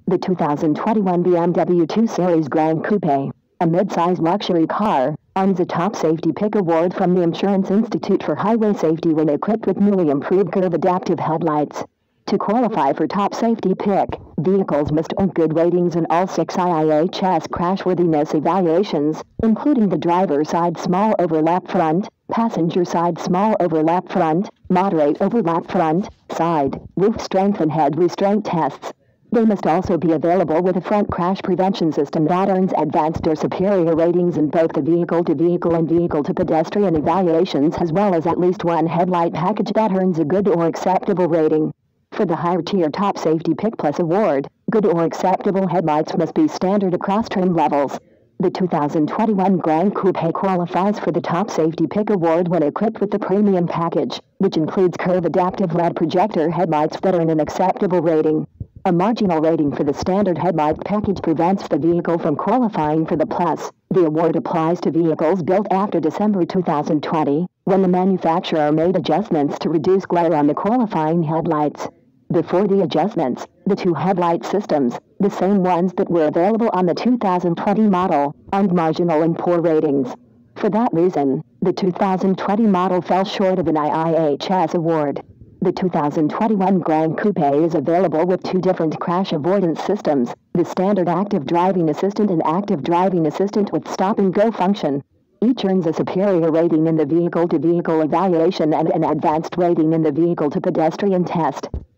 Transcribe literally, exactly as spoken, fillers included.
The two thousand twenty-one B M W two Series Grand Coupe, a mid-size luxury car, earns a Top Safety Pick award from the Insurance Institute for Highway Safety when equipped with newly improved curve adaptive headlights. To qualify for Top Safety Pick, vehicles must earn good ratings in all six I I H S crashworthiness evaluations, including the driver side small overlap front, passenger side small overlap front, moderate overlap front, side, roof strength and head restraint tests. They must also be available with a front crash prevention system that earns advanced or superior ratings in both the vehicle-to-vehicle and vehicle-to-pedestrian evaluations, as well as at least one headlight package that earns a good or acceptable rating. For the higher-tier Top Safety Pick Plus award, good or acceptable headlights must be standard across trim levels. The two thousand twenty-one Grand Coupe qualifies for the Top Safety Pick award when equipped with the Premium package, which includes curve adaptive L E D projector headlights that earn an acceptable rating. A marginal rating for the standard headlight package prevents the vehicle from qualifying for the Plus. The award applies to vehicles built after December two thousand twenty, when the manufacturer made adjustments to reduce glare on the qualifying headlights. Before the adjustments, the two headlight systems, the same ones that were available on the two thousand twenty model, earned marginal and poor ratings. For that reason, the two thousand twenty model fell short of an I I H S award. The two thousand twenty-one Grand Coupe is available with two different crash avoidance systems, the standard Active Driving Assistant and Active Driving Assistant with stop-and-go function. Each earns a superior rating in the vehicle-to-vehicle evaluation and an advanced rating in the vehicle-to-pedestrian test.